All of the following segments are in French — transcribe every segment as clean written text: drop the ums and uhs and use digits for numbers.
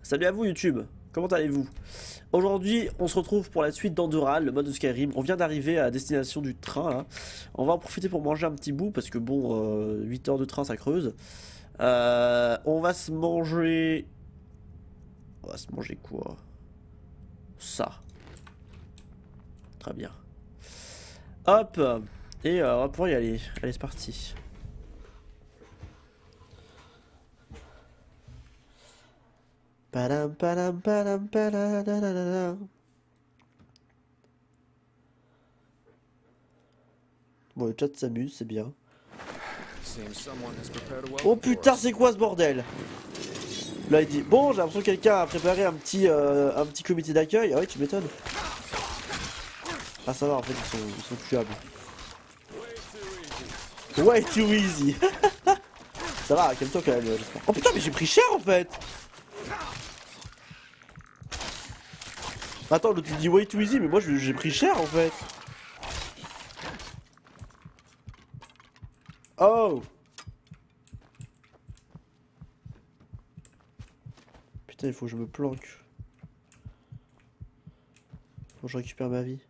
Salut à vous YouTube, comment allez-vous? Aujourd'hui on se retrouve pour la suite d'Endural, le mode de Skyrim. On vient d'arriver à destination du train là. On va en profiter pour manger un petit bout parce que bon, 8 heures de train ça creuse. On va se manger... On va se manger quoi? Ça. Très bien. Hop. Et on va pouvoir y aller. Allez, c'est parti. Padam, padam, padam, padadadadada. Bon, le chat s'amuse, c'est bien. Oh putain, c'est quoi ce bordel? Là, il dit bon, j'ai l'impression que quelqu'un a préparé un petit comité d'accueil. Ah oui, tu m'étonnes. Ah, ça va, en fait, ils sont tuables. Way too easy. Ça va, calme-toi quand même, j'espère. Oh putain, mais j'ai pris cher en fait. Attends, l'autre il dit way too easy, mais moi j'ai pris cher en fait. Oh. Putain, il faut que je me planque. Faut que je récupère ma vie.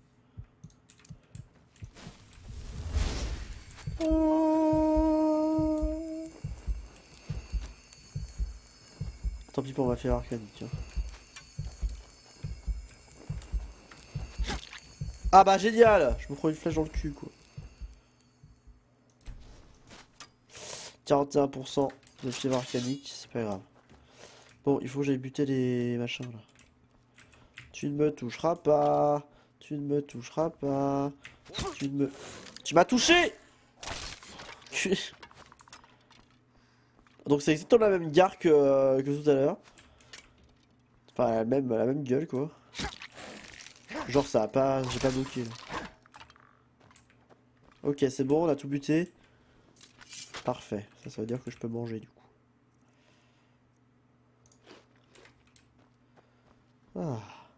Tant pis pour ma fière arcanique. Ah bah génial. Je me prends une flèche dans le cul quoi. 41% de fièvre arcanique, c'est pas grave. Bon, il faut que j'aille buter les machins là. Tu ne me toucheras pas. Tu ne me toucheras pas. Tu ne me... Tu m'as touché. Donc c'est exactement la même gare que tout à l'heure. Enfin la même gueule quoi. Genre ça a pas... J'ai pas bloqué là. Ok c'est bon, on a tout buté. Parfait, ça veut dire que je peux manger du coup. Ah.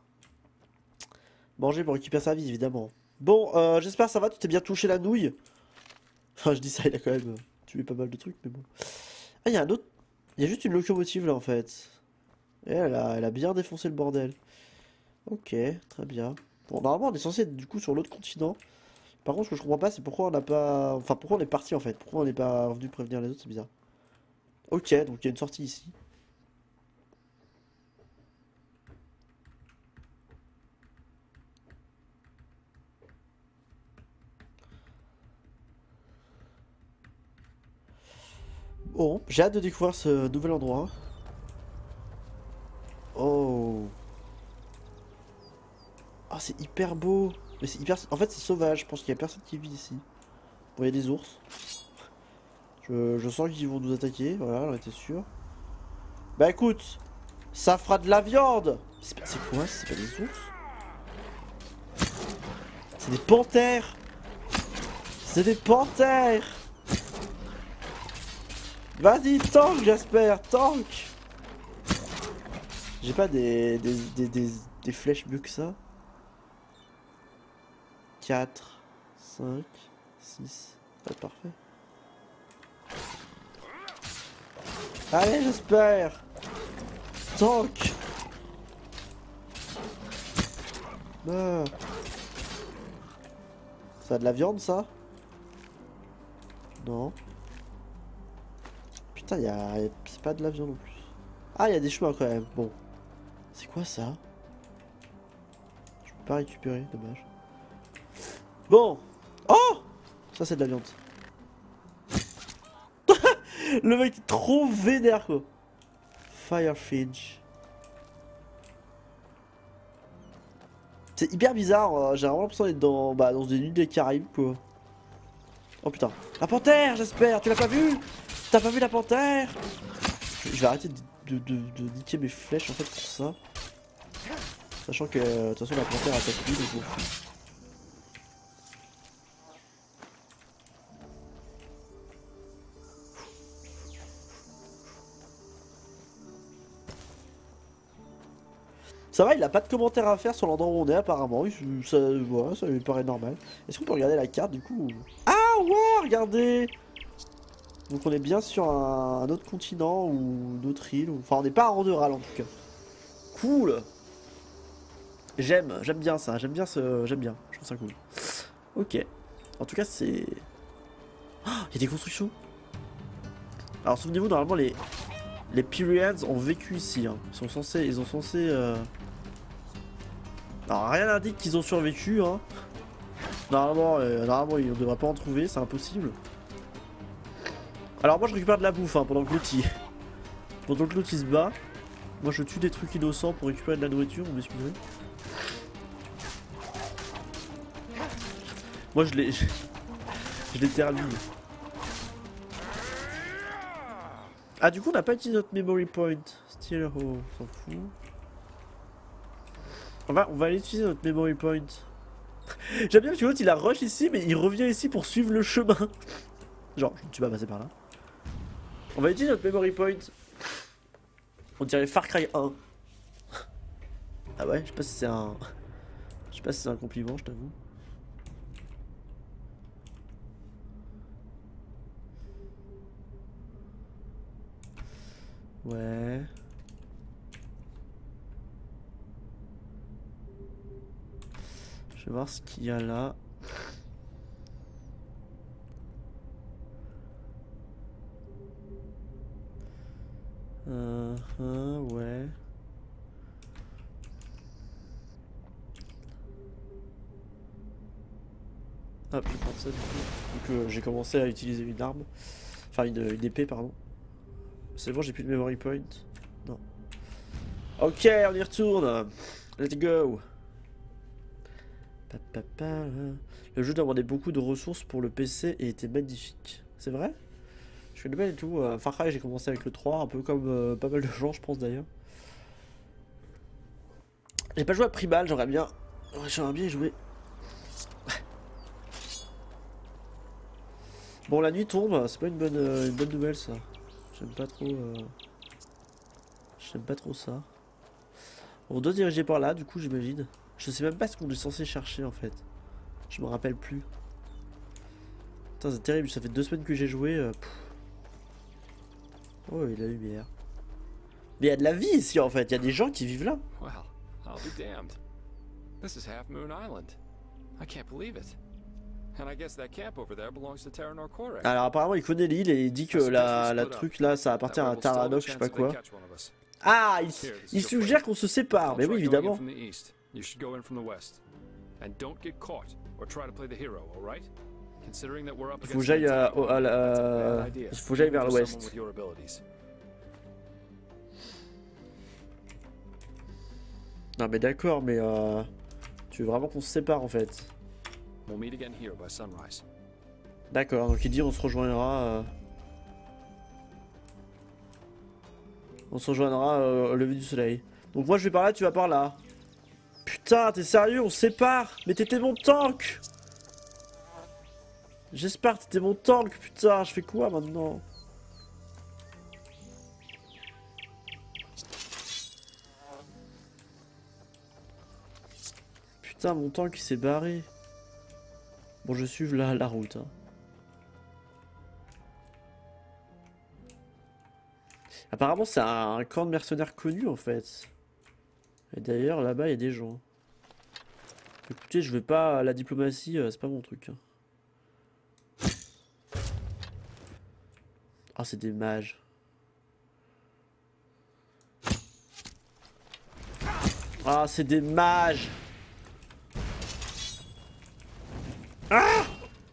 Manger pour récupérer sa vie évidemment. Bon, j'espère que ça va, tu t'es bien touché la nouille. Enfin je dis ça, il a quand même tué pas mal de trucs mais bon. Ah il y a un autre... Il y a juste une locomotive là en fait. Et elle a bien défoncé le bordel. Ok, très bien. Bon normalement on est censé être du coup sur l'autre continent. Par contre ce que je comprends pas c'est pourquoi on n'a pas... Enfin pourquoi on est parti en fait. Pourquoi on n'est pas venu prévenir les autres, c'est bizarre. Ok, donc il y a une sortie ici. Bon, j'ai hâte de découvrir ce nouvel endroit. Oh. Ah, c'est hyper beau. Mais c'est hyper... En fait, c'est sauvage. Je pense qu'il y a personne qui vit ici. Bon, il y a des ours. Je sens qu'ils vont nous attaquer. Voilà, j'en étais sûr. Bah écoute, ça fera de la viande. C'est quoi? C'est pas des ours? C'est des panthères. C'est des panthères. Vas-y, tank, Jasper, tank. J'ai pas des flèches mieux que ça. 4, 5, 6. Ouais, parfait. Allez, j'espère. Tank. Ah. Ça a de la viande, ça? Non. Putain, c'est pas de la viande en plus. Ah, il y a des chemins quand même. Bon. C'est quoi ça? Je peux pas récupérer, dommage. Bon. Oh! Ça, c'est de la viande. Le mec est trop vénère, quoi. Firefinch. C'est hyper bizarre. J'ai vraiment l'impression d'être dans une île des Caraïbes, quoi. Oh putain. La panthère, j'espère. Tu l'as pas vu? T'as pas vu la panthère? Je vais arrêter de niquer mes flèches, en fait, pour ça. Sachant que, de toute façon, la panthère attaque lui, donc je m'en fous. Ça va, il a pas de commentaires à faire sur l'endroit où on est apparemment, ça, voilà, ça lui paraît normal. Est-ce qu'on peut regarder la carte du coup? Ah ouais, regardez. Donc on est bien sur un autre continent ou une autre île. Enfin on n'est pas à Randoral en tout cas. Cool. J'aime bien ça, j'aime bien, je trouve ça cool. Ok. En tout cas c'est... Oh, il y a des constructions. Alors souvenez-vous, normalement les Pyreans ont vécu ici. Hein. Ils ont censé... Alors rien n'indique qu'ils ont survécu. Hein. Normalement on ne devrait pas en trouver, c'est impossible. Alors moi je récupère de la bouffe hein, pendant que l'autre il se bat. Moi je tue des trucs innocents pour récupérer de la nourriture, vous m'excuserez. Moi je l'ai terminé. Ah du coup on n'a pas utilisé notre memory point. Still oh, on s'en fout. On va aller utiliser notre memory point. J'aime bien parce que l'autre il a rush ici mais il revient ici pour suivre le chemin. Genre tu vas passer par là. On va utiliser notre memory point. On dirait Far Cry 1. Ah ouais, je sais pas si c'est un... Je sais pas si c'est un compliment, je t'avoue. Ouais. Je vais voir ce qu'il y a là. Ouais. Hop, je vais prendre ça du coup. Donc j'ai commencé à utiliser une arme. Enfin une épée, pardon. C'est bon, j'ai plus de memory point. Non. Ok, on y retourne. Let's go. Le jeu demandait beaucoup de ressources pour le PC et était magnifique. C'est vrai? Je connais pas du tout. Far Cry, j'ai commencé avec le 3, un peu comme pas mal de gens, je pense d'ailleurs. J'ai pas joué à Primal, j'aimerais bien y jouer. Bon, la nuit tombe, c'est pas une bonne nouvelle ça. J'aime pas trop. J'aime pas trop ça. On doit diriger par là, du coup, j'imagine. Je sais même pas ce qu'on est censé chercher en fait. Je me rappelle plus. Putain, c'est terrible, ça fait 2 semaines que j'ai joué. Oh, il y a la lumière. Mais il y a de la vie ici en fait, il y a des gens qui vivent là. Well, I'll be damned. This is Half Moon Island. I can't believe it. And I guess that camp over there belongs to Terranor Corey. Alors apparemment il connaît l'île et il dit que la truc là ça appartient à Taranox, je sais pas quoi. Ah, il suggère qu'on se sépare, mais oui évidemment. Il faut que j'aille il faut que j'aille vers l'ouest. Non mais d'accord, mais tu veux vraiment qu'on se sépare en fait. D'accord, donc il dit on se rejoindra au lever du soleil. Donc moi je vais par là, tu vas par là. Putain, t'es sérieux, on se sépare? Mais t'étais mon tank! J'espère que t'étais mon tank, putain, je fais quoi maintenant? Putain, mon tank il s'est barré. Bon, je suis la route. Hein. Apparemment, c'est un camp de mercenaires connu en fait. Et d'ailleurs, là-bas, il y a des gens. Écoutez, je vais pas. La diplomatie, c'est pas mon truc. Hein. Ah, c'est des mages. Ah, c'est des mages. Ah!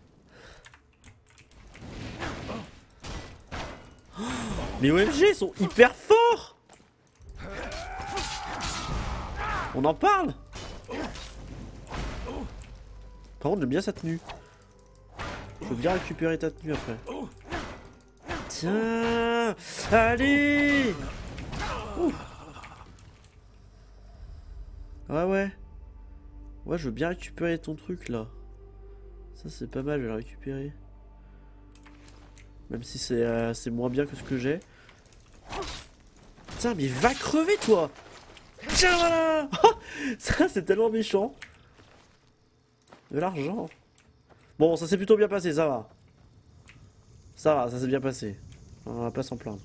Les OMG sont hyper forts. On en parle. Par contre j'aime bien sa tenue. Je veux bien récupérer ta tenue après. Tiens. Allez. Ouh. Ouais. Ouais, je veux bien récupérer ton truc là. Ça c'est pas mal, je vais le récupérer. Même si c'est moins bien que ce que j'ai. Putain, mais va crever toi! Tiens, voilà! Ça c'est tellement méchant. De l'argent. Bon, ça s'est plutôt bien passé, ça va. Ça va, ça s'est bien passé. On va pas s'en plaindre.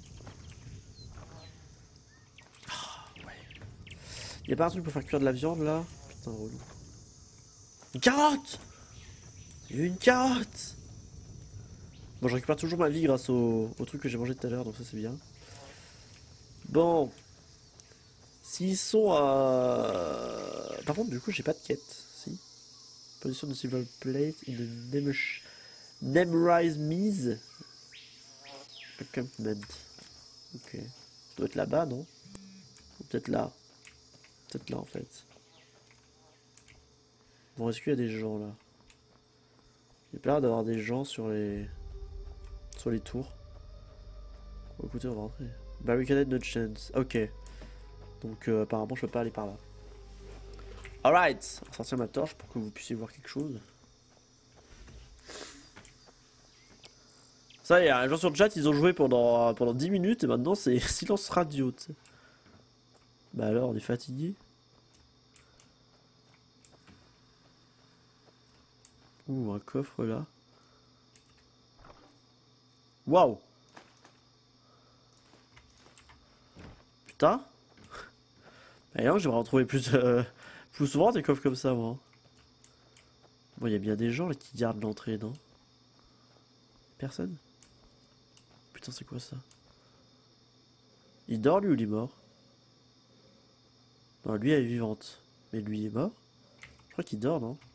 Ah, ouais. Y'a pas un truc pour faire cuire de la viande là? Putain, relou. Une carotte! Une carotte! Bon, je récupère toujours ma vie grâce au truc que j'ai mangé tout à l'heure, donc ça c'est bien. Bon. S'ils sont à... Par contre, du coup, j'ai pas de quête. Si. Position de silver plate in the Nemrise Mise. Encampment. Ok. Ça doit être là-bas, non? Ou peut-être là. Peut-être là, en fait. Bon, est-ce qu'il y a des gens, là? Il y a pas l'air d'avoir des gens sur les tours. Bon, écoutez, on va rentrer. Barricaded no chance. Ok. Donc, apparemment, je peux pas aller par là. Alright. On va sortir ma torche pour que vous puissiez voir quelque chose. Ça y est, les gens sur le chat, ils ont joué pendant 10 minutes et maintenant c'est silence radio, tu sais. Bah alors, on est fatigué. Ouh, un coffre là. Waouh! Putain! D'ailleurs, j'aimerais en trouver plus souvent des coffres comme ça, moi. Bon, il y a bien des gens là qui gardent l'entrée, non? Personne? Putain, c'est quoi ça? Il dort lui ou il est mort? Non, lui elle est vivante. Mais lui il est mort? Je crois qu'il dort, non?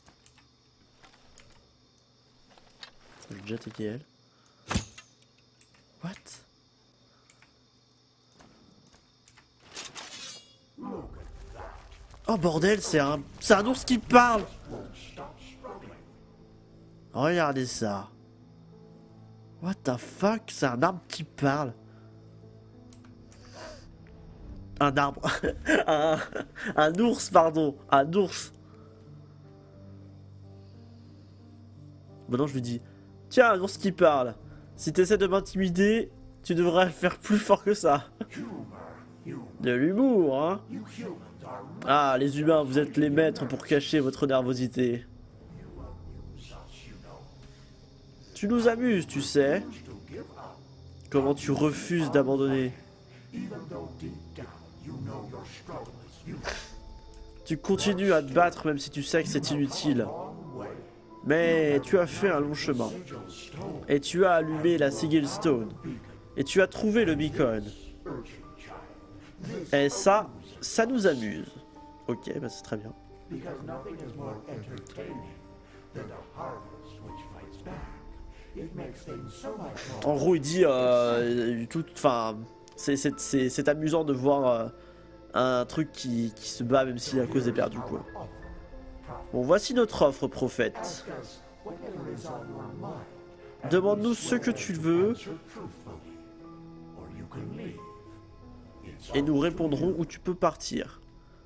J'ai déjà attaqué elle. What? Oh bordel, c'est un ours qui parle! Regardez ça. What the fuck? C'est un arbre qui parle. Un arbre. un ours, pardon. Un ours. Maintenant je lui dis, tiens, un ours qui parle. Si tu essaies de m'intimider, tu devrais faire plus fort que ça. De l'humour, hein? Ah, les humains, vous êtes les maîtres pour cacher votre nervosité. Tu nous amuses, tu sais. Comment tu refuses d'abandonner. Tu continues à te battre même si tu sais que c'est inutile. Mais tu as fait un long chemin. Et tu as allumé la Sigil Stone. Et tu as trouvé le beacon. Et ça nous amuse. Ok, bah c'est très bien. En gros, il dit, c'est amusant de voir un truc qui se bat même si la cause est perdue, quoi. Bon, voici notre offre, prophète. Demande-nous ce que tu veux et nous répondrons où tu peux partir.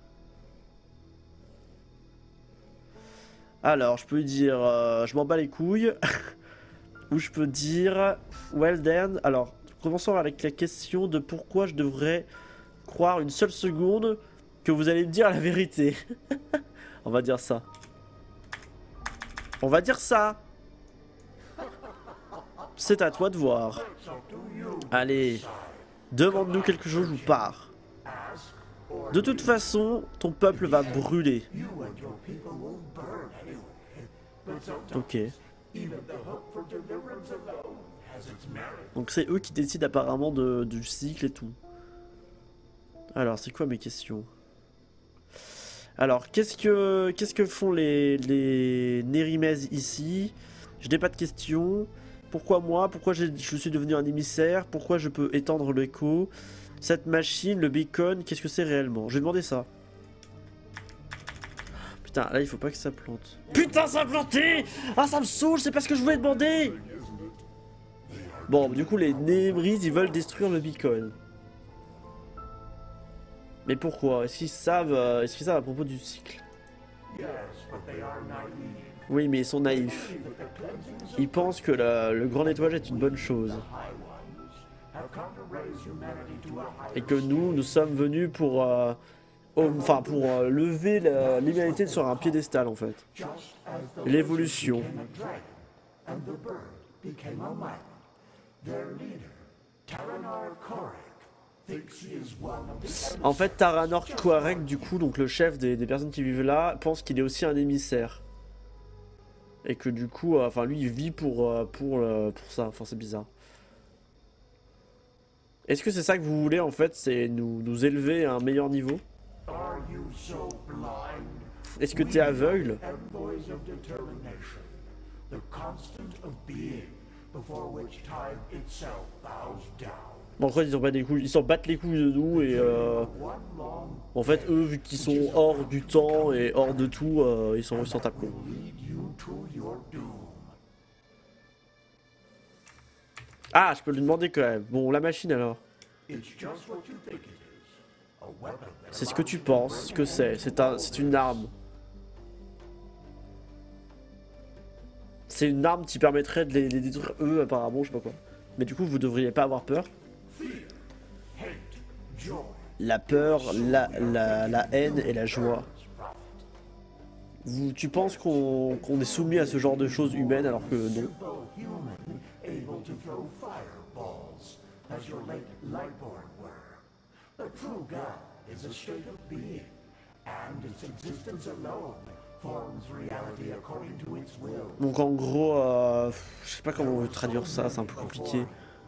Alors, je peux lui dire, je m'en bats les couilles. Ou je peux dire, well then. Alors, commençons avec la question de pourquoi je devrais croire une seule seconde que vous allez me dire la vérité. On va dire ça. On va dire ça. C'est à toi de voir. Allez, demande-nous quelque chose ou pars. De toute façon, ton peuple va brûler. Ok. Donc c'est eux qui décident apparemment du cycle et tout. Alors, c'est quoi mes questions? Alors, qu'est-ce que font les Nérimèzes ici? Je n'ai pas de questions. Pourquoi moi? Pourquoi je suis devenu un émissaire? Pourquoi je peux étendre l'écho? Cette machine, le beacon, qu'est-ce que c'est réellement? Je vais demander ça. Putain, là il faut pas que ça plante. Putain, ça a planté! Ah, ça me saoule, c'est pas ce que je voulais demander! Bon, du coup, les Nérimèzes, ils veulent détruire le beacon. Mais pourquoi? Est-ce qu'ils savent à propos du cycle? Oui, mais ils sont naïfs. Ils pensent que le grand nettoyage est une bonne chose. Et que nous sommes venus pour lever l'humanité sur un piédestal, en fait. L'évolution. En fait, Taranor Koarek, du coup, donc le chef des personnes qui vivent là, pense qu'il est aussi un émissaire. Et que du coup, enfin lui, il vit pour ça. Enfin, c'est bizarre. Est-ce que c'est ça que vous voulez, en fait, c'est nous élever à un meilleur niveau? Est-ce que t'es aveugle? Bon, en fait, ils s'en battent les couilles de nous et en fait, eux, vu qu'ils sont hors du temps et hors de tout, ils s'en tapent quoi. Ah, je peux lui demander quand même. Bon, la machine alors. C'est ce que tu penses que c'est. C'est une arme. C'est une arme qui permettrait de les détruire eux apparemment, je sais pas quoi. Mais du coup, vous devriez pas avoir peur. La peur, la haine et la joie. Tu penses qu'on est soumis à ce genre de choses humaines alors que non. Donc en gros, je sais pas comment on veut traduire ça, c'est un peu compliqué.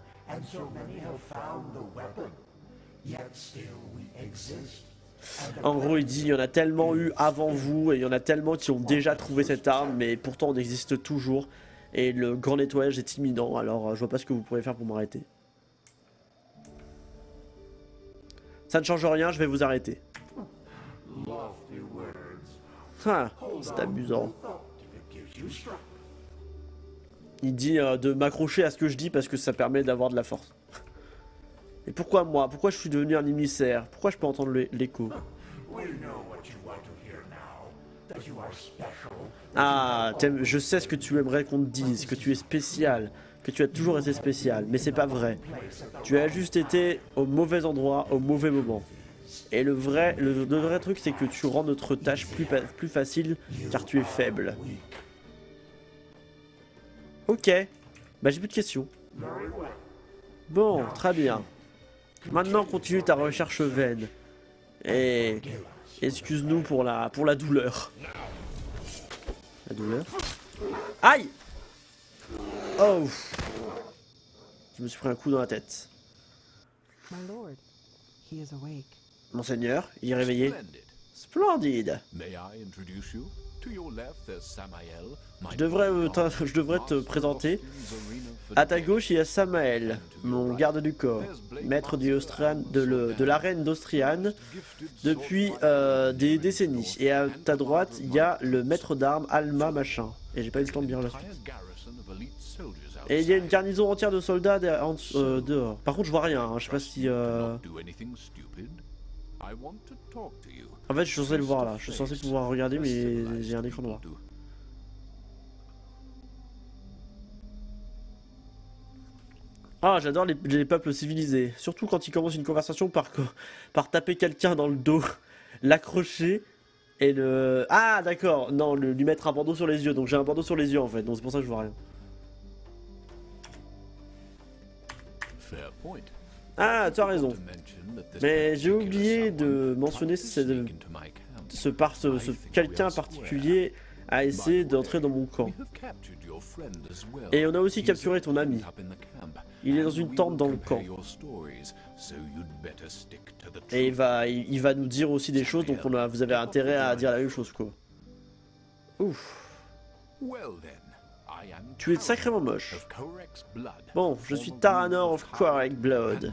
En gros, il dit il y en a tellement eu avant vous et il y en a tellement qui ont déjà trouvé cette arme, mais pourtant on existe toujours. Et le grand nettoyage est imminent, alors je vois pas ce que vous pourrez faire pour m'arrêter. Ça ne change rien, je vais vous arrêter. Ah, c'est amusant. Il dit de m'accrocher à ce que je dis parce que ça permet d'avoir de la force. Et pourquoi moi? Pourquoi je suis devenu un émissaire? Pourquoi je peux entendre l'écho? Ah, je sais ce que tu aimerais qu'on te dise, que tu es spécial, que tu as toujours été spécial, mais c'est pas vrai. Tu as juste été au mauvais endroit, au mauvais moment. Et le vrai truc, c'est que tu rends notre tâche plus facile, car tu es faible. Ok, bah j'ai plus de questions. Bon, très bien. Maintenant, continue ta recherche vaine. Et excuse-nous pour la douleur. La douleur. Aïe! Oh! Je me suis pris un coup dans la tête. Monseigneur, il est réveillé. Splendide. Je devrais te présenter. À ta gauche, il y a Samael, mon garde du corps, maître de l'arène d'Austriane depuis des décennies. Et à ta droite, il y a le maître d'armes Alma machin. Et j'ai pas eu le temps de lire la suite. Et il y a une garnison entière de soldats dehors. Par contre, je vois rien. Hein. Je sais pas si. En fait, je suis censé le voir là. Je suis censé pouvoir regarder, mais j'ai un écran noir. Ah, j'adore les peuples civilisés. Surtout quand ils commencent une conversation par taper quelqu'un dans le dos, l'accrocher et le... Ah, d'accord. Non, lui mettre un bandeau sur les yeux. Donc j'ai un bandeau sur les yeux en fait. Donc c'est pour ça que je vois rien. Ah, tu as raison. Mais j'ai oublié de mentionner ce quelqu'un particulier a essayé d'entrer dans mon camp. Et on a aussi capturé ton ami. Il est dans une tente dans le camp. Et il va nous dire aussi des choses, donc vous avez intérêt à dire la même chose, quoi. Ouf. Tu es sacrément moche. Bon, je suis Taranor of Koarek Blood,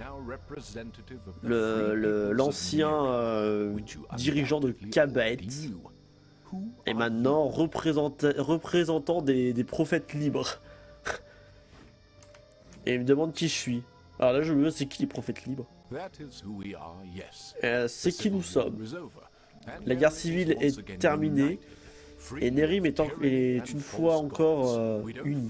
l'ancien dirigeant de Kabet, et maintenant représentant des prophètes libres. Et il me demande qui je suis. Alors là, je me demande c'est qui les prophètes libres. C'est qui nous sommes. La guerre civile est terminée. Et Nérim est une fois encore unie.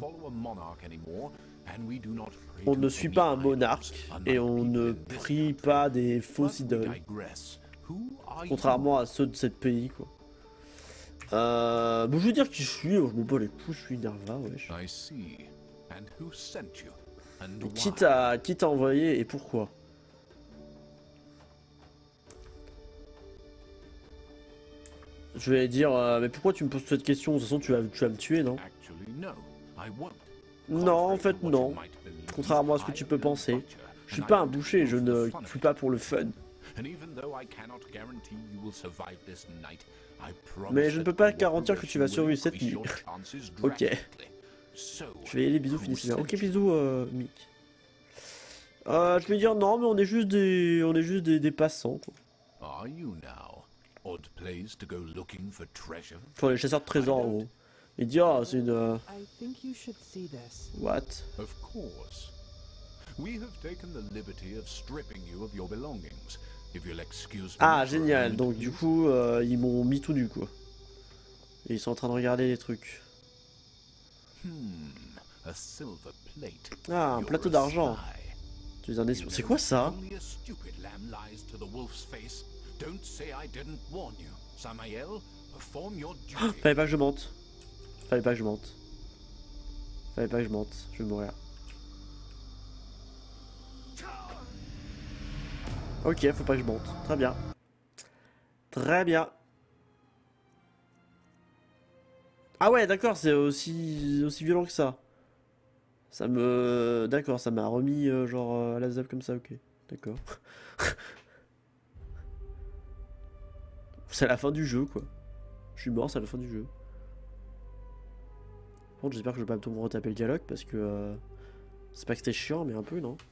On ne suit pas un monarque et on ne prie pas des fausses idoles. Contrairement à ceux de ce pays, quoi. Bon, je veux dire qui je suis, je me bats les couilles, je suis Nerva, wesh. and Et why? qui t'a envoyé et pourquoi? Je vais dire, mais pourquoi tu me poses cette question? De toute façon, tu vas me tuer, non? Actually, no, I won't. Non, en Contrary fait, to what non. you might believe, Contrairement à ce que I tu am peux no penser. butcher, Je suis and I pas un don't boucher, go je for the ne fun of tue it. pas pour le fun. And even though I cannot guarantee you will survive this night, I promise Mais je ne peux that pas garantir que tu vas cooperation will survivre cette increase nuit. your chances Ok. drastically. So, Je vais y aller, bisous, who finissez bien. Ok, sent you? bisous, Mick. Je vais dire non, mais on est juste des passants, quoi. Are you now? Odd place to go looking for treasure? Enfin, les chasseurs de trésors, en gros. Et dire, ah, c'est une... I think you should see this. what? Of course. We have taken the liberty of stripping you of your belongings. If you'll excuse me Ah, for a génial. moment, Donc, du please. coup, ils m'ont mis tout nu, quoi. Et ils sont en train de regarder les trucs. A silver plate. Ah, un You're plateau a d'argent. spy. Tu es un espion. You C'est know, quoi ça? only a stupid lamb lies to the wolf's face. Don't say I didn't warn you. Samael, perform your duty. Fallait pas que je mente. Fallait pas que je mente. Fallait pas que je mente. Je vais mourir. Ok, faut pas que je monte. Très bien. Très bien. Ah ouais, d'accord, c'est aussi violent que ça. Ça me... D'accord, ça m'a remis genre à la zap comme ça, ok. D'accord. C'est la fin du jeu, quoi. Je suis mort, c'est la fin du jeu. Par contre, j'espère que je vais pas me retaper le dialogue parce que... c'est pas que c'était chiant, mais un peu, non?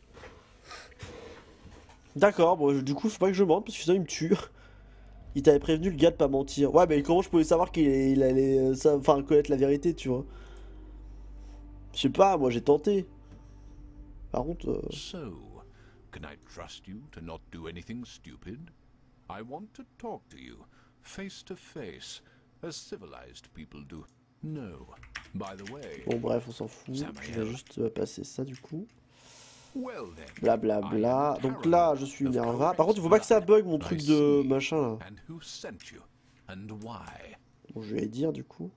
D'accord, bon, du coup, faut pas que je mente parce que sinon il me tue. Il t'avait prévenu le gars de pas mentir. Ouais, mais comment je pouvais savoir qu'il allait enfin, connaître la vérité, tu vois? Je sais pas, moi j'ai tenté. Par contre... So, can I trust you to not do anything stupid? I want to talk to you, face to face, as civilized people do. No. By the way, Bon, bref, on s'en fout. Je vais juste passer ça, du coup. well then, Blablabla. Donc là, je suis Nerva. Par contre, il faut pas que ça bug mon truc de machin là. and who sent you, and why? Bon, je vais dire du coup.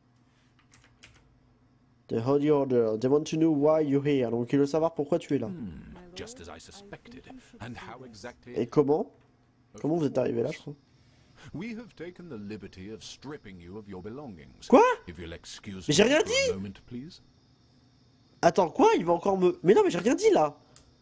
The Holy Order. They want to know why you're here. Donc, ils veulent savoir pourquoi tu es là. Just as I suspected, and how exactly? Et comment? Comment vous êtes arrivé là, je crois? We have taken the liberty of stripping you of your belongings. Quoi? If you'll excuse Mais j'ai me rien for a dit! moment, please. Attends, quoi? Il va encore me... Mais non, mais j'ai rien dit là!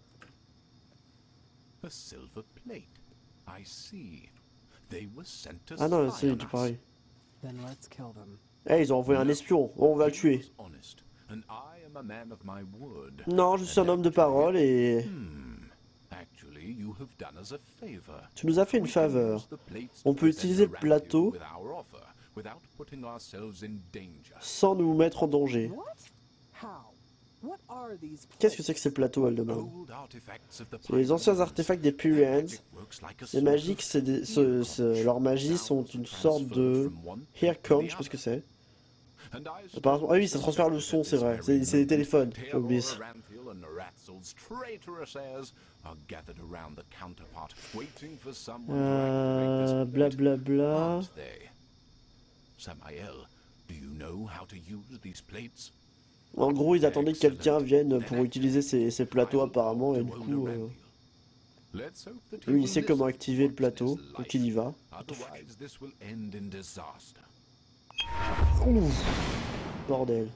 A silver plate. I see. They were sent to Ah non, spy c'est on tout us. pareil. Then let's kill them. Eh, ils ont envoyé un espion. Bon, on va le He tuer. was honest, and I am a man of my word. Non, je suis un homme de parole et... Actually, you have done us a favor. Tu nous as fait une We can faveur. use the plates On to peut present utiliser le around plateau you with our offer, without putting ourselves in danger. sans nous mettre en danger. What? How? What are these Qu'est-ce que c'est que ces plateaux, elle demande? Old artifacts of the C'est les anciens Pyramids. artefacts des Their Pyrénées. magic works like a Les sort magiques, of c'est leur magie sont une sorte de haircon, je sais pas ce que c'est. Apparemment, ah oui, ça transfère le son, c'est vrai. C'est des téléphones, j'ai oublié ça. Blablabla. Samael, do you know how to use these plates? En gros, ils attendaient que quelqu'un vienne pour utiliser ces plateaux apparemment, et du coup, lui, il sait comment activer le plateau, donc il y va. Otherwise, this will end in disaster. Ouf, bordel.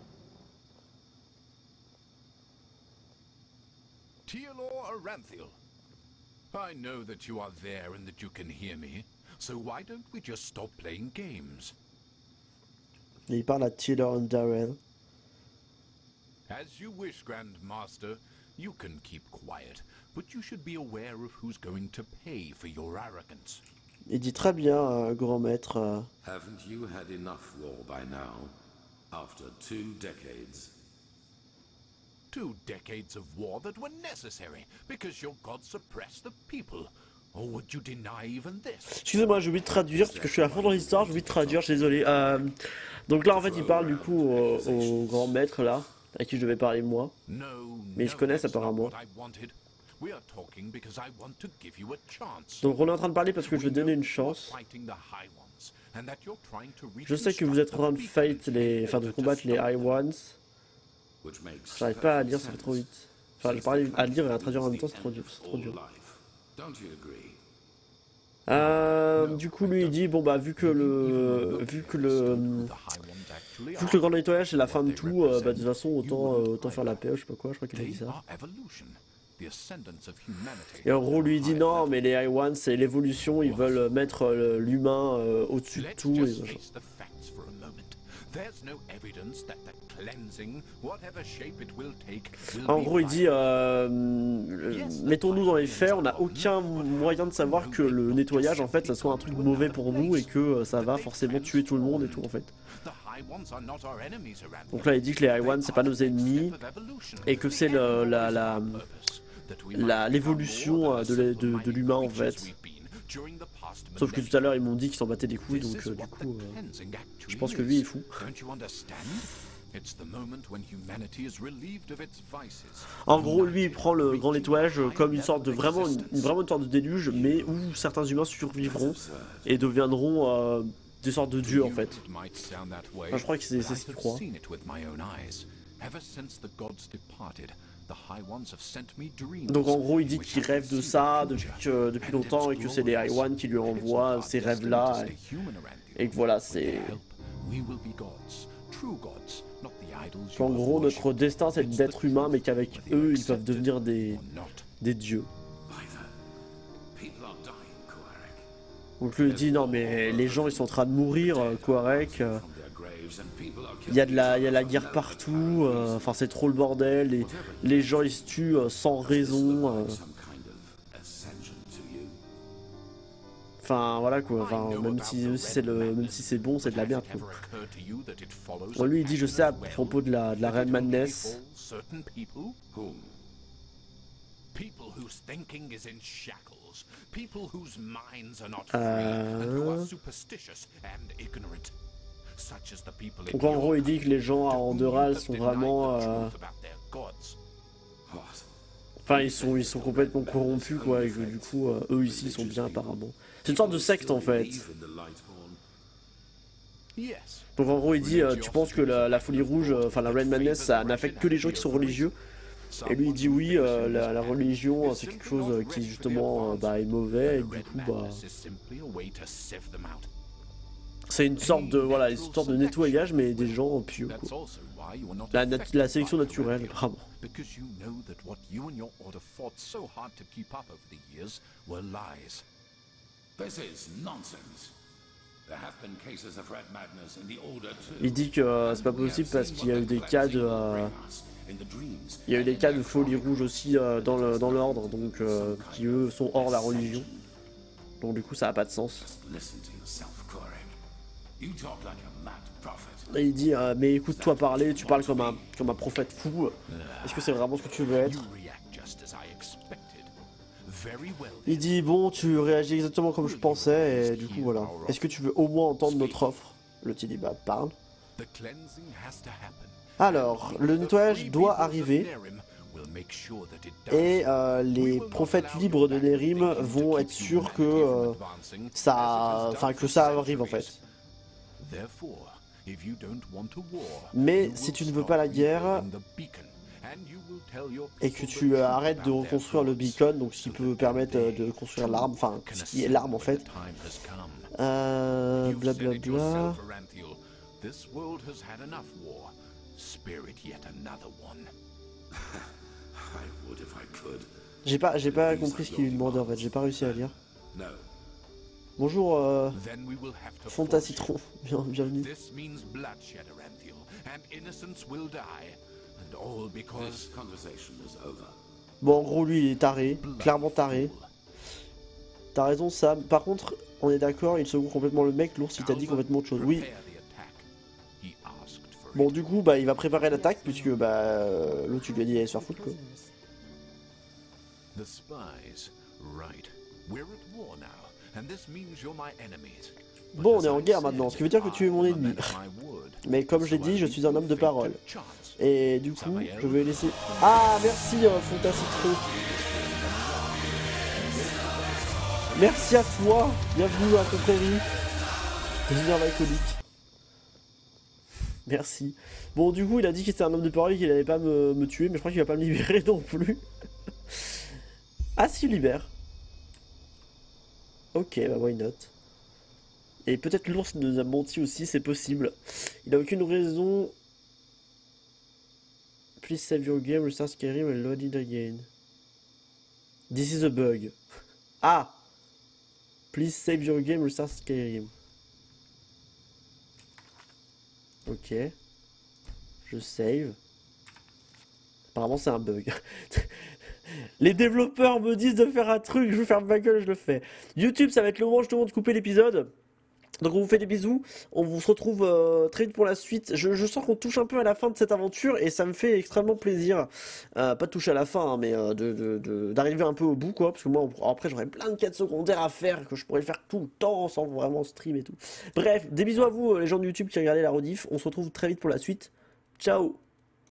Tealor Aranthiel, I know that you are there and that you can hear me, so why don't we just stop playing games? Et il parle à Taylor and Darrell. As you wish, Grand Master. You can keep quiet, but you should be aware of who's going to pay for your arrogance. Il dit très bien, grand maître. Haven't you had enough war by now? After 2 decades? 2 decades of war that were necessary because your god suppressed the people. Or would you deny even this? Excusez-moi, j'ai oublié de traduire parce que je suis à fond dans l'histoire, j'ai oublié de traduire, je suis désolé. Donc là, en fait, il parle du coup au grand maître là, à qui je devais parler moi. No, Mais ils se connaissent that's not apparemment. what I wanted. We are talking because I want to give you a chance. Donc on est en train de parler parce que je veux donner une chance. Je sais que vous êtes en train de fight les, enfin de combattre les High Ones. Which makes J'arrive pas à perfect lire, ça fait trop sense. vite. Enfin, je parlais à lire et à traduire en même temps, c'est trop dur. C'est trop All dur. life. Don't you agree? Du coup, lui il dit bon bah vu que le grand nettoyage c'est la fin de tout, bah de toute façon autant faire la paix, je sais pas quoi, je crois qu'il a dit ça. Et en gros lui il dit non mais les Iwans c'est l'évolution, ils veulent mettre l'humain au-dessus de tout et machin. En gros il dit mettons-nous dans les faits, on n'a aucun moyen de savoir que le nettoyage en fait ça soit un truc mauvais pour nous et que ça va forcément tuer tout le monde et tout en fait. Donc là il dit que les Iwans c'est pas nos ennemis et que c'est l'évolution de l'humain en fait. Sauf que tout à l'heure ils m'ont dit qu'ils s'en battaient des couilles donc du coup je pense que lui il est fou. En gros lui il prend le grand nettoyage comme une sorte de vraiment une sorte de déluge mais où certains humains survivront et deviendront des sortes de dieux en fait. Enfin, je crois que c'est ce qu'il croit. Donc en gros il dit qu'il rêve de ça depuis longtemps et que c'est les Iwan qui lui envoient ces rêves là et que voilà c'est... Qu'en gros notre destin c'est d'être humain mais qu'avec eux ils peuvent devenir des dieux. Donc lui il dit non mais les gens ils sont en train de mourir, Quarek, il y a de la guerre partout, enfin c'est trop le bordel, et les gens ils se tuent sans raison. Enfin voilà quoi, enfin, même si c'est bon c'est de la merde quoi. Bon, lui il dit je sais à propos de la Reine Madness. Donc en gros il dit que les gens à Andorral sont vraiment enfin ils sont complètement corrompus quoi et que du coup eux ici ils sont bien apparemment. C'est une sorte de secte en fait. Donc en gros il dit tu penses que la folie rouge, enfin la Reine Madness ça n'affecte que les gens qui sont religieux? Et lui il dit oui, la religion c'est quelque chose qui justement est mauvais et du coup c'est une sorte de nettoyage mais des gens pieux quoi. La sélection naturelle apparemment. Il dit que c'est pas possible parce qu'il y a eu des cas de folie rouge aussi dans l'ordre, donc qui eux sont hors la religion. Donc du coup ça a pas de sens. Et il dit mais écoute-toi parler, tu parles comme un prophète fou. Est-ce que c'est vraiment ce que tu veux être? Il dit bon tu réagis exactement comme je pensais et du coup voilà. Est-ce que tu veux au moins entendre notre offre? Le dit bah parle. Alors, le nettoyage doit arriver et les prophètes libres de Nérim vont être sûrs que ça arrive en fait. Mais si tu ne veux pas la guerre et que tu arrêtes de reconstruire le beacon, donc ce qui peut permettre de construire l'arme, enfin ce qui est l'arme en fait, blablabla. J'ai pas compris ce qu'il lui demandait en fait, j'ai pas réussi à lire. Bonjour Fonta Citron, bienvenue. Bon en gros lui il est taré, clairement taré. T'as raison Sam, par contre on est d'accord, il secoue complètement le mec, l'ours il t'a dit complètement autre chose. Oui. Bon du coup il va préparer l'attaque puisque l'autre tu lui as dit d'aller se faire foutre quoi. Bon on est en guerre maintenant, ce qui veut dire que tu es mon ennemi. Mais comme je l'ai dit, je suis un homme de parole. Et du coup, je vais laisser... Ah merci Fonta Citron. Merci à toi, bienvenue à Confrérie. Junior Alcoolique. Merci. Bon, du coup, il a dit qu'il était un homme de parole et qu'il allait pas me tuer, mais je crois qu'il va pas me libérer non plus. Ah, si, il libère. Ok, bah why not. Et peut-être l'ours nous a menti aussi, c'est possible. Il a aucune raison. Please save your game, restart Skyrim and load it again. This is a bug. Ah! Please save your game, restart Skyrim. Ok. Je save. Apparemment c'est un bug. Les développeurs me disent de faire un truc, je ferme ma gueule, je le fais. YouTube, ça va être le moment où je te demande de couper l'épisode. Donc on vous fait des bisous, on vous se retrouve très vite pour la suite. Je sens qu'on touche un peu à la fin de cette aventure et ça me fait extrêmement plaisir. Pas de toucher à la fin, hein, mais d'arriver un peu au bout, quoi. Parce que moi, après, j'aurais plein de quêtes secondaires à faire que je pourrais faire tout le temps sans vraiment stream et tout. Bref, des bisous à vous, les gens de YouTube qui regardaient la rediff. On se retrouve très vite pour la suite. Ciao!